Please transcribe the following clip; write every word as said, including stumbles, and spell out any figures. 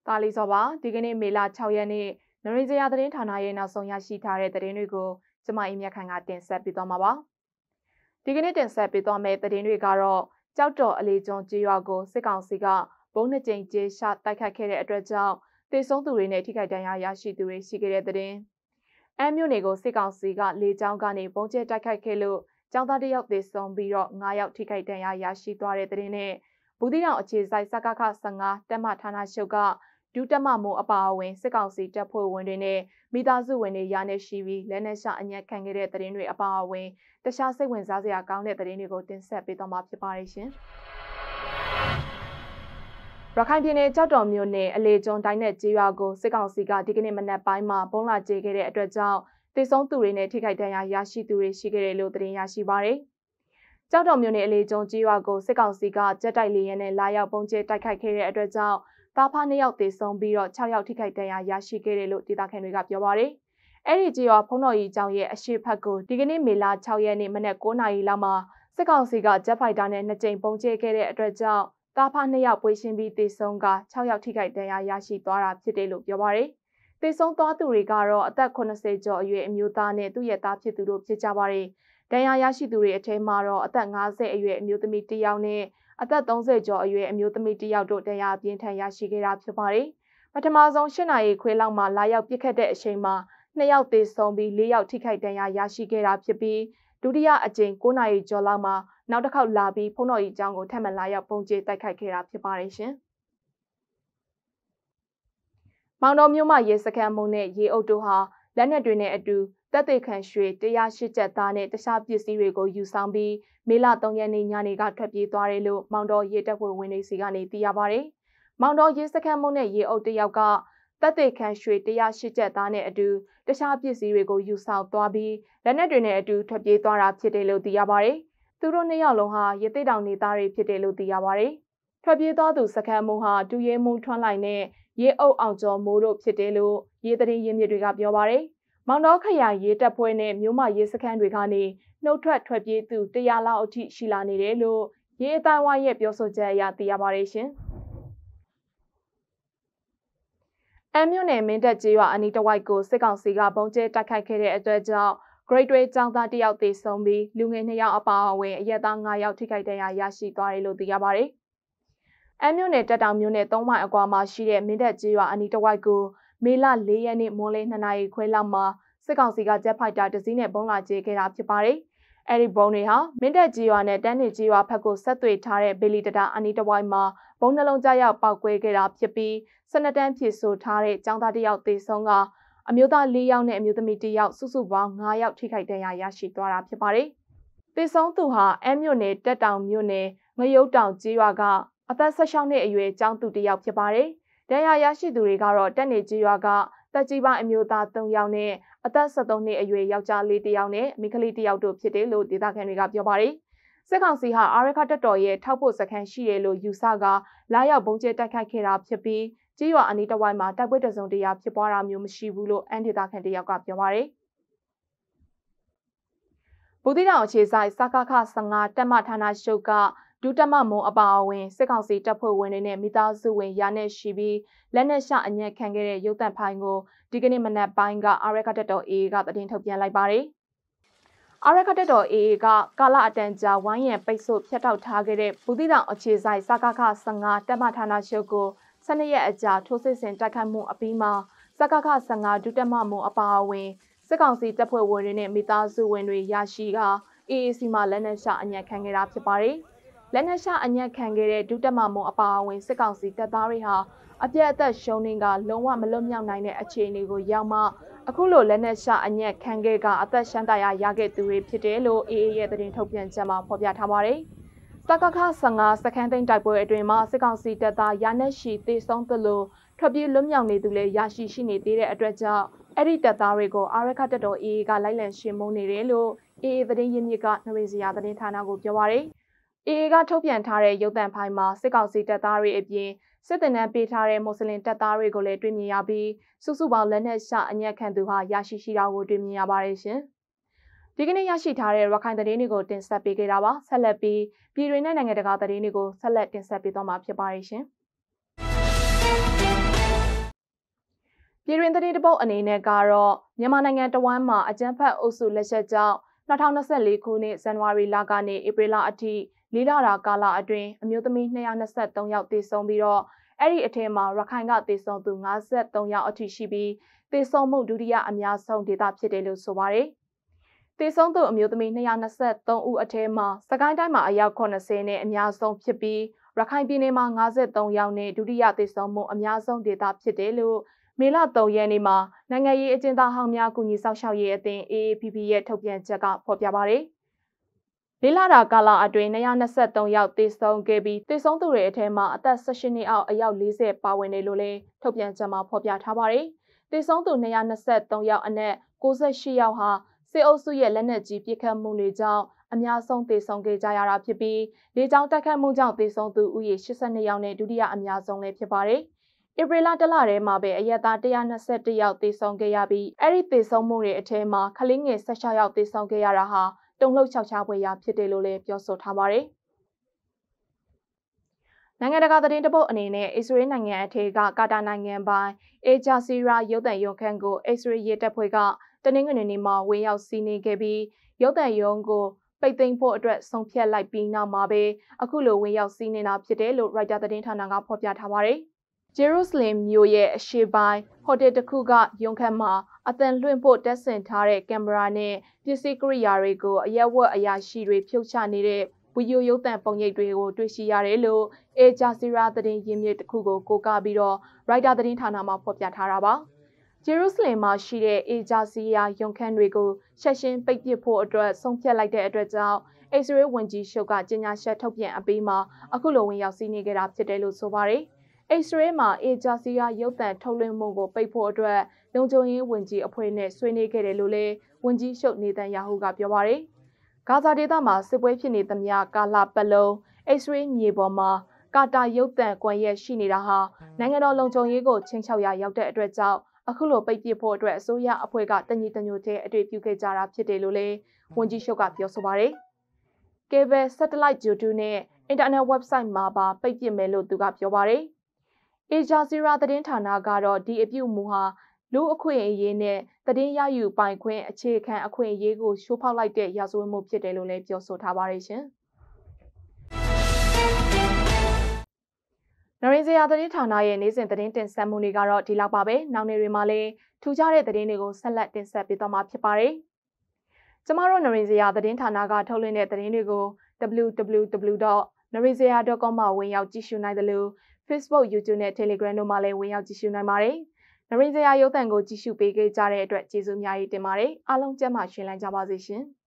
တာလီစောပါဒီကနေ့မေလ၆ရက်နေ့နရိဇရာသတင်းဌာနရဲ့နောက်ဆုံးရရှိထားတဲ့သတင်းတွေကိုကျမအိမ်မြတ်ခိုင်ကတင်ဆက်ပေးသွားမှာပါဒီကနေ့တင်ဆက်ပေးသွားမယ့်သတင်းတွေကတော့ကြောက်တော်အလေးကျွန်းကျေးရွာကိုစစ်ကောင်စီကဘုံနှစ်ကြိမ်ကျေးရှာတိုက်ခတ်ခဲ့တဲ့အတွက်ကြောင့်တေဆုံးသူတွေနဲ့ထိခိုက်ဒဏ်ရာရရှိသူတွေရှိခဲ့တဲ့သတင်းအမ်းမြို့နယ်ကိုစစ်ကောင်စီကလေကြောင်းကနေပုံကျဲတိုက်ခိုက်ခဲ့လို့ကျောင်းသားတစ်ယောက်သေဆုံးပြီးတော့၅ယောက်ထိခိုက်ဒဏ်ရာရရှိသွားတဲ့သတင်းနဲ့ဘူးသီးတောင်အခြေစိုက်စကခ၁၅တက်မဌာနချုပ်ကဒုတက်မမိုးအပါအဝင်စစ်ကောင်စီတပ်ဖွဲ့ဝင်တွေနဲ့မိသားစုဝင်တွေရာနဲ့ရှိပြီးလက်နက်ရှာအညက်ခံခဲ့တဲ့သတင်းတွေအပါအဝင်တခြားစိတ်ဝင်စားစရာကောင်းတဲ့သတင်းတွေကိုတင်ဆက်ပေးသွားမှာဖြစ်ပါတယ်ရှင်။ရခိုင်ပြည်နယ်ကြောက်တော်မြို့နယ်အလေကျွန်းတိုင်းနယ်ကျေးရွာကိုစစ်ကောင်စီကဒီကနေ့မနက်ပိုင်းမှာပုံလာကျေခဲ့တဲ့အတွက်ကြောင့်တေဆုံးသူတွေနဲ့ထိခိုက်ဒဏ်ရာရရှိသူတွေရှိခဲ့တယ်လို့သတင်းရရှိပါရယ်။ကြောက်တော်မြို့နယ်အလေကျွန်းကျေးရွာကိုစစ်ကောင်စီကကြက်တိုက်လေရင်နဲ့လာရောက်ပုံကျဲတိုက်ခိုက်ခဲ့တဲ့အတွက်ကြောင့်သားဖားနှစ်ယောက်သေဆုံးပြီးတော့၆ယောက်ထိခိုက်ဒဏ်ရာရရှိခဲ့တယ်လို့ဒေသခံတွေကပြောပါရယ်။အဲ့ဒီကျေးရွာဖုံးတော်ကြီးကျောင်းရဲ့အရှိတ်ဖက်ကိုဒီကနေ့မေလ၆ရက်နေ့မနက်၉နာရီလောက်မှာစစ်ကောင်စီကဂျက်ဖိုက်တာနဲ့နှစ်ကြိမ်ပုံကျဲခဲ့တဲ့အတွက်ကြောင့်သားဖားနှစ်ယောက်ပွေရှင်းပြီးသေဆုံးက၆ယောက်ထိခိုက်ဒဏ်ရာရရှိသွားတာဖြစ်တယ်လို့ပြောပါရယ်။သေဆုံးသွားသူတွေကတော့အသက်၈၀ကျော်အရွယ်အမျိုးသားနဲ့သူ့ရဲ့သားဖြစ်သူတို့ဖြစ်ကြပါရယ်။ဒဏ်ရာရရှိသူတွေအထက်မှာတော့အသက်၅၀အရွယ်အမျိုးသမီးတစ်ယောက်နဲ့အသက်၃၀ကျော်အရွယ်အမျိုးသမီးတစ်ယောက်တို့ဒဏ်ရာပြင်းထန်ရရှိခဲ့တာဖြစ်ပါတယ်။ပထမဆုံး၈နာရီခွဲလောက်မှာလာရောက်ပစ်ခတ်တဲ့အချိန်မှာနှစ်ယောက်သေဆုံးပြီး၄ယောက်ထိခိုက်ဒဏ်ရာရရှိခဲ့တာဖြစ်ပြီးဒုတိယအကြိမ်၉နာရီကျော်လောက်မှာနောက်တစ်ခေါက်လာပြီးဖုံးတော်ကြီးကျောင်းကိုထပ်မံလာရောက်ပုံကျဲတိုက်ခိုက်ခဲ့တာဖြစ်ပါတယ်ရှင်။မောင်တော်မြို့မှာရေစခန်းမုံနဲ့ရေအုပ်တို့ဟာလက်နက်တွေနဲ့အတူတပ်သေးခံရွှေ၁၀၈ကျပ်သားနဲ့တခြားပစ္စည်းတွေကိုယူဆောင်ပြီးမေလ၃ရက်နေ့ညနေကထွက်ပြေးသွားတယ်လို့မောင်တော်ရေတပ်ဖွဲ့ဝင်တွေစီကနေသိရပါဗျ။မောင်တော်ရေစခန်းမုံနဲ့ရေအုပ်တယောက်ကတပ်သေးခံရွှေ၁၀၈ကျပ်သားနဲ့အတူတခြားပစ္စည်းတွေကိုယူဆောင်သွားပြီးလက်နက်တွေနဲ့အတူထွက်ပြေးသွားတာဖြစ်တယ်လို့သိရပါဗျ။သူတို့နှစ်ယောက်လုံးဟာရသေးတောင်နေသားတွေဖြစ်တယ်လို့သိရပါဗျ။ထွက်ပြေးသွားသူစခန်းမုံဟာဒူရဲမုံထွန်းလိုက်နဲ့ရေအုပ်အောင်ကျော်မိုးတို့ဖြစ်တယ်လို့ရေသတင်းရင်းမြစ်တွေကပြောပါဗျ။မောင်တော်ခရိုင်ရေတပ်ဖွဲ့နဲ့မြို့မရေစခန်းတွေကနေနှုတ်ထွက်ထွက်ပြေးသူတရာလောက်အထိရှိလာနေတယ်လို့ရေအတိုင်းဝိုင်းရဲ့ပြောဆိုချက်အရသိရပါတယ်ရှင်။အမ်းမြို့နယ်မင်းတပ်ကျေးရွာအနီးတစ်ဝိုက်ကိုစစ်ကောင်စီကပုံကျဲတိုက်ခိုက်ခဲ့တဲ့အတွက်ကြောင့် Grade တွေကျောင်းသားတစ်ယောက်သေဆုံးပြီးလူငယ်နှစ်ယောက်အပါအဝင်အရက်သား၅ယောက်ထိခိုက်ဒဏ်ရာရရှိသွားတယ်လို့သိရပါတယ်။အမ်းမြို့နယ်တက်တောင်မြို့နယ်သုံးမိုင်အကွာမှာရှိတဲ့မင်းတပ်ကျေးရွာအနီးတစ်ဝိုက်ကိုမေလ၄ရက်နေ့မွန်းလေး၂နာရီခွဲလောက်မှာစစ်ကောင်စီကဂျက်ဖိုက်တာတစ်စီးနဲ့ပုံလာကျဲခဲ့တာဖြစ်ပါတယ်။အဲဒီဘုံတွေဟာမင်းတပ်ကြီးရွာနဲ့တန်းနေကြီးရွာဘက်ကိုဆက်သွယ်ထားတဲ့ဘေလီတတာအနီးတစ်ဝိုက်မှာဘုံနှလုံးကြားရောက်ပောက်ကွဲခဲ့တာဖြစ်ပြီးစနတန်းဖြည့်ဆို့ထားတဲ့ចောင်းသားတစ်ယောက်သေဆုံးကအမျိုးသား၄ယောက်နဲ့အမျိုးသမီးတစ်ယောက်စုစုပေါင်း၅ယောက်ထိခိုက်ဒဏ်ရာရရှိသွားတာဖြစ်ပါတယ်။သေဆုံးသူဟာအမ်းမြို့နယ်တက်တောင်မြို့နယ်ငရုတ်တောင်ကြီးရွာကအသက်၁၆နှစ်အရွယ်ចောင်းသူတစ်ယောက်ဖြစ်ပါတယ်။ဒဏ်ရာရရှိသူတွေကတော့တက်နေကြီးရွာကတက်ကြီးပိုင်းအမျိုးသား၃ယောက်နဲ့အသက်၁၃နှစ်အရွယ်ယောက်ျားလေးတစ်ယောက်နဲ့မိန်းကလေးတစ်ယောက်တို့ဖြစ်တယ်လို့ဒေသခံတွေကပြောပါတယ်။စစ်ကောင်စီဟာအာရခတပ်တော်ရဲ့ထောက်ပို့စခန်းရှိတယ်လို့ယူဆကလာရောက်ပုံကျဲတိုက်ခိုက်ခဲ့တာဖြစ်ပြီးကြီးရွာအနီးတစ်ဝိုက်မှာတိုက်ပွဲတစုံတရာဖြစ်ပွားတာမျိုးမရှိဘူးလို့အန်ဒေသခံတစ်ယောက်ကပြောပါတယ်။ဘူးသီးတောင်အခြေစိုက်စကခ၁၅တက်မဌာနချုပ်ကဒုတက်မမုံအပါအဝင်စစ်ကောင်စီတပ်ဖွဲ့ဝင်တွေနဲ့မိသားစုဝင်ရာနဲ့ရှိပြီးလက်နက်ရှာအညက်ခံခဲ့တဲ့ရုပ်သံဖိုင်ကိုဒီကနေ့မနက်ပိုင်းကအာရခတပ်တော် အေအေ ကသတင်းထုတ်ပြန်လိုက်ပါတယ်။အာရခတပ်တော် အေအေ ကကာလအတန်ကြာဝိုင်းရံပိတ်ဆို့ဖျက်တောက်ထားခဲ့တဲ့ဘူးသီးတောင်အခြေစိုက်စကခ၁၅တက်မဌာနချုပ်ကို၁၂ရက်အကြာထိုးစစ်ဆင်တိုက်ခိုက်မှုအပြီးမှာစကခ၁၅ဒုတက်မမုံအပါအဝင်စစ်ကောင်စီတပ်ဖွဲ့ဝင်တွေနဲ့မိသားစုဝင်တွေရရှိက အေအေ စီမှာလက်နက်ရှာအညက်ခံခဲ့တာဖြစ်ပါတယ်။လက်နက်ရှာအညက်ခံခဲ့တဲ့ဒုတက်မမုံအပါအဝင်စစ်ကောင်စီတပ်သားတွေဟာအပြည့်အသက်ရှုံးနေကလုံးဝမလွတ်မြောက်နိုင်တဲ့အခြေအနေကိုရောက်မှအခုလိုလက်နက်ရှာအညက်ခံခဲ့ကအသက်ရှမ်းတရာရခဲ့သူတွေဖြစ်တယ်လို့ အေအေ ရဲ့သတင်းထုတ်ပြန်ချက်မှာဖော်ပြထားပါတယ်။စကခ၁၅စခန်းသိမ်းတိုက်ပွဲအတွင်းမှာစစ်ကောင်စီတပ်သားရာနဲ့ရှိသေဆုံးသလိုထွက်ပြေးလွတ်မြောက်နေသူလည်းရရှိရှိနေသေးတဲ့အတွက်ကြောင့်အဲ့ဒီတပ်သားတွေကိုအာရခတပ်တော် အေအေ ကလိုက်လံရှင်းမုံနေတယ်လို့ အေအေ သတင်းရင်းမြစ်ကနရိဇရာသတင်းဌာနကိုပြောပါရယ်။အေအေ ကထုတ်ပြန်ထားတဲ့ရုပ်သံဖိုင်မှာစစ်ကောင်စီတပ်သားတွေအပြင်စစ်တပ်နဲ့ပေးထားတဲ့မွတ်စလင်တပ်သားတွေကိုလည်းတွေ့မြင်ရပြီးစုစုပေါင်းလက်နက်ရှာအညက်ခံသူဟာရရှိရှိတာကိုတွေ့မြင်ရပါတယ်ရှင်။ဒီကနေ့ရရှိထားတဲ့ရခိုင်သတင်းတွေကိုတင်ဆက်ပေးခဲ့တာပါဆက်လက်ပြီးပြည်တွင်းနဲ့နိုင်ငံတကာသတင်းတွေကိုဆက်လက်တင်ဆက်ပေးသွားမှာဖြစ်ပါတယ်ရှင်။ပြည်တွင်းသတင်းတပုတ်အနေနဲ့ကတော့မြန်မာနိုင်ငံတဝမ်းမှာအကြမ်းဖက်အုပ်စုလက်ချက်ကြောင့်၂၀၂၄ခုနှစ်ဇန်နဝါရီလကနေဧပြီလအထိလေးလတာကာလအတွင်းအမျိုးသမီး၂၂၃ယောက်သေဆုံးပြီးတော့အဲ့ဒီအထက်မှာရခိုင်ကသေဆုံးသူ၅၃ယောက်အထိရှိပြီးသေဆုံးမှုဒုတိယအများဆုံးဒေသဖြစ်တယ်လို့ဆိုပါတယ်။သေဆုံးသူအမျိုးသမီး၂၂၃ဦးအထက်မှာစကိုင်းတိုင်းမှာအယောက်၈၀နဲ့အများဆုံးဖြစ်ပြီးရခိုင်ပြည်နယ်မှာ၅၃ယောက်နဲ့ဒုတိယသေဆုံးမှုအများဆုံးဒေသဖြစ်တယ်လို့မေလ၃ရက်နေ့မှာနိုင်ငံရေးအကျဉ်းသားဟောင်းများကူညီဆောင်ရှောက်ရေးအသင်း အေအေပီပီ ရဲ့ထုတ်ပြန်ချက်ကဖော်ပြပါတယ်။လေးလတာကာလအတွင်း၂၂၃ယောက်သေဆုံးခဲ့ပြီးသေဆုံးသူတွေအထက်မှာအသက်၁၈နှစ်အောက်အယောက်၄၀ပါဝင်တယ်လို့လည်းထုတ်ပြန်ချက်မှာဖော်ပြထားပါတယ်။သေဆုံးသူ၂၂၃ယောက်အနက်၉၈ယောက်ဟာစစ်အုပ်စုရဲ့လက်နက်ကြီးပစ်ခတ်မှုတွေကြောင့်အများဆုံးသေဆုံးခဲ့ကြရတာဖြစ်ပြီးလေကြောင်းတိုက်ခတ်မှုကြောင့်သေဆုံးသူဦးရေ၈၂ယောက်နဲ့ဒုတိယအများဆုံးလည်းဖြစ်ပါတယ်။ဧပြီလတလထဲမှာပဲအရက်သား၁၂၁ယောက်သေဆုံးခဲ့ရပြီးအဲ့ဒီသေဆုံးမှုတွေအထက်မှာကလေးငယ်၁၆ယောက်သေဆုံးခဲ့ရတာဟာတုံ့လှုပ်ချောက်ချပွဲရဖြစ်တယ်လို့လည်းပြောဆိုထားပါတယ်။နိုင်ငံတကာသတင်းတပုတ်အနေနဲ့အစ္စရေးနိုင်ငံအထက်ကကာတာနိုင်ငံပိုင်အေဂျာစီရာရုပ်သံရုံခန့်ကိုအစ္စရေးရဲတပ်ဖွဲ့ကတနင်္ဂနွေနေ့မှာဝင်ရောက်စီးနင်းခဲ့ပြီးရုပ်သံရုံကိုပိတ်သိမ်းဖို့အတွက်ဆုံးဖြတ်လိုက်ပြီးနောက်မှာပဲအခုလိုဝင်ရောက်စီးနင်းတာဖြစ်တယ်လို့ရိုက်တာသတင်းဌာနကဖော်ပြထားပါတယ်။ဂျေရုဆလင်မြို့ရဲ့အရှေ့ပိုင်းဟိုတယ်တစ်ခုကရုံခန့်မှာအသံလွှင့်ဖို့တက်ဆင်ထားတဲ့ကင်မရာနဲ့ပစ္စည်းကိရိယာတွေကိုအရက်ဝတ်အရာရှိတွေဖြုတ်ချနေတဲ့ဗီဒီယိုရုပ်သံပုံရိပ်တွေကိုတွေ့ရှိရတယ်လို့အေဂျာစီရာသတင်းရင်းမြစ်တစ်ခုကိုကိုးကားပြီးတော့ရိုက်တာသတင်းဌာနမှဖော်ပြထားတာပါ။ဂျေရုဆလင်မှာရှိတဲ့အေဂျာစီရာရုံခန့်တွေကိုဆက်ရှင်းပိတ်ပစ်ဖို့အတွက်ဆုံးဖြတ်လိုက်တဲ့အတွက်ကြောင့်အစ္စရေးဝန်ကြီးချုပ်ကကြေညာချက်ထုတ်ပြန်အပြီးမှာအခုလိုဝင်ရောက်စီးနင်းခဲ့တာဖြစ်တယ်လို့ဆိုပါတယ်။အစ္စရေးမှာအေဂျာစီယာရုပ်သံထုတ်လွှင့်မှုကိုပိတ်ဖို့အတွက်လုံခြုံရေးဝန်ကြီးအဖွဲ့နဲ့ဆွေးနွေးခဲ့တယ်လို့လည်းဝန်ကြီးချုပ်နေတန်ယာဟုကပြောပါတယ်။ဂါဇာဒေသမှာစစ်ပွဲဖြစ်နေသမျှကာလပတ်လုံးအစ္စရေးမြေပေါ်မှာကာတာရုပ်သံကွန်ရက်ရှိနေတာဟာနိုင်ငံတော်လုံခြုံရေးကိုချင်းချောက်ရရောက်တဲ့အတွက်ကြောင့်အခုလိုပိတ်ပစ်ဖို့အတွက်အစိုးရအဖွဲ့ကတညီတညွတ်တဲ့အတွေ့ပြုခဲ့ကြတာဖြစ်တယ်လို့လည်းဝန်ကြီးချုပ်ကပြောဆိုပါတယ်။ Cable Satellite YouTube နဲ့ Internet Website မှာပါပိတ်ပစ်မယ်လို့သူကပြောပါတယ်။အေဂျာစီရာသတင်းဌာနကတော့ဒီအပြုအမူဟာလူအခွင့်အရေးနဲ့သတင်းရယူပိုင်ခွင့်အခြေခံအခွင့်အရေးကိုရှိုးဖောက်လိုက်တဲ့ရာဇဝတ်မှုဖြစ်တယ်လို့လည်းပြောဆိုထားပါတယ်ရှင်။နရင်းစရာသတင်းဌာနရဲ့နေ့စဉ်သတင်းတင်ဆက်မှုတွေကတော့ဒီလောက်ပါပဲ။နောက်နေ့တွေမှာလည်းထူးခြားတဲ့သတင်းတွေကိုဆက်လက်တင်ဆက်ပေးသွားမှာဖြစ်ပါတယ်။ကျမတို့နရင်းစရာသတင်းဌာနကထုတ်လွှင့်တဲ့သတင်းတွေကို double-u double-u double-u dot narinzaya dot com မှာဝင်ရောက်ကြည့်ရှုနိုင်တယ်လို့Facebook, YouTube နဲ့ Telegram တို့မှာလည်းဝင်ရောက်ကြည့်ရှုနိုင်ပါတယ်။နရင်းစရာရုပ်သံကိုကြည့်ရှုပေးခဲ့ကြတဲ့အတွက်ကျေးဇူးအများကြီးတင်ပါတယ်။အားလုံးကျန်းမာရှင်လန်းကြပါစေရှင်။